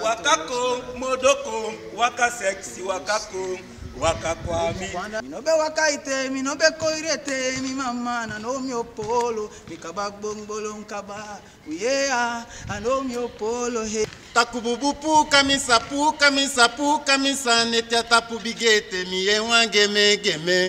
Wakako, modoko, waka sexy, wakako, waka kwami. Mi no be wakaite, mi no be koirete, mi mama na no mi opolo, mi kabak bongbolo nkaba, yeah, I know mi opolo he. Takububu kamisa netia tapu bigete mi ye wangeme geme.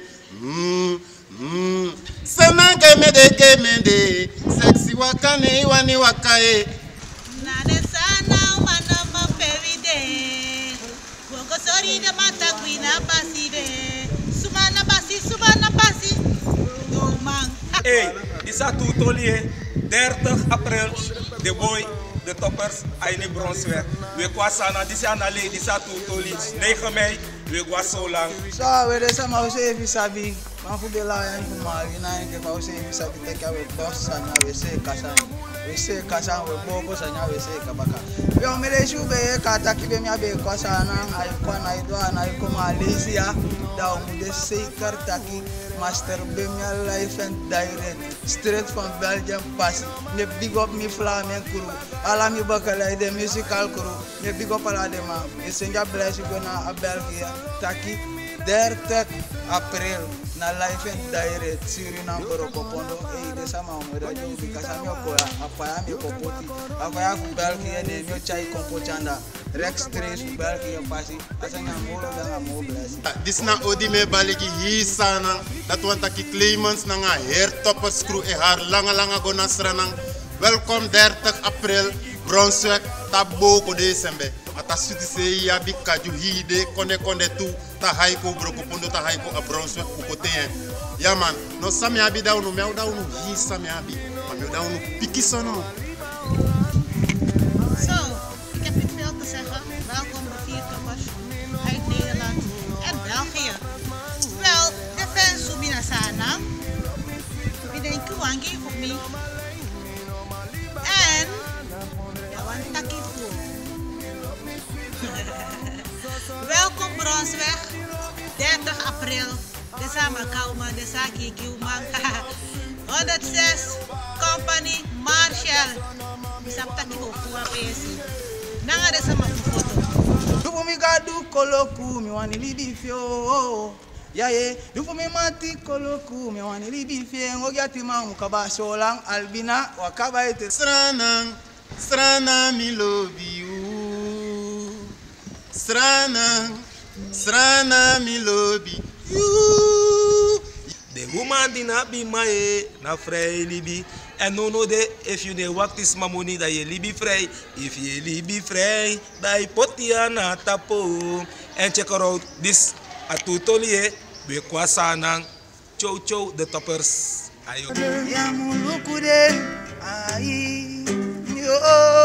Sana geme de sexy wakane iwani wakae. Nane sana umana mapevide. Wongo sorry de mata kwina basive. Sumana basi. No man. Hey, isa tutolie 30 april, de boy, de toppers, Aine Bronsweg. We kwasana, disa na le, disa tutoli, 9 mei, we kwa so lang. So, we de sama use visabi, man fu bela yan kumari na yan ke use visabi teka we boss sanya we se kasa we bobo sanya we se kabaka. We o mere shube kata kibe mi abe kwasana ay kwa na idwa na ko Malaysia da mu de se kartaki master be mi life and direct straight from Belgium pass. Me big up mi Flamenco crew, ala mi bakala de musical crew. Me big up ala de ma. E senja bless you na a Belgium taki 30 april na life and direct Suriname Boroko Pondo e de sama mo da jo bikasa mi okola apaya mi kopoti apaya fu Belgium de mi chai kompochanda Rex 3 fu Belgium pasi asanya molo da mo bless. Dis na odi me baligi hi sana dat want aki claimants na nga hertoppers crew e haar langa go na stranang. Welkom 30 april Bronsweg tabo ko December. Ata suti se ya bikaju hide konde tu ta haiko Boroko Pondo ta haiko a Bronsweg ko ten. Ja man, no sami abi da unu meu da unu hi sami abi. Maar meu da unu pikisono. Zo, ik heb niet veel te zeggen. Welkom bij 4 toppers uit Nederland en België. Wel, de fans subina sana. Biden kuwangi voor me. En yawan takifu. Welkom Bronsweg, 30 april. Desama kauma, desaki kiumang 106 Company Marshall. Bisap takifu kuwa pesi. Nanga desama foto. Dufu mi gadu koloku mi wani libi fio. Ya ye, dufu mi mati koloku mi wani libi fio. Ngogiati mamu kaba solang albina wakaba ete. Strana mi love you. Strana mi love you. The woman di na be my na vrij libi. En no de if you de wacht is mamoni dat je libi vrij. If je libi vrij, dat je potia na tapo. En check her out, this a tutolie, we kwasanang. Chow, the toppers. Ayo. Ya mulukude, ai, yo,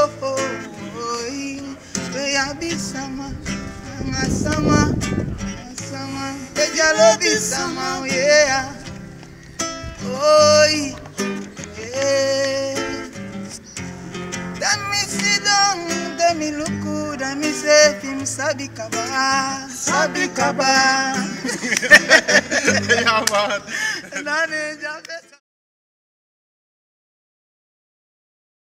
ya bisama, ngasama, ejalo bisama, yeah, oi, yeah. Dan mi sidong, dan mi luku, dan mi sefim sabi kaba. Ja man. Nane jabe.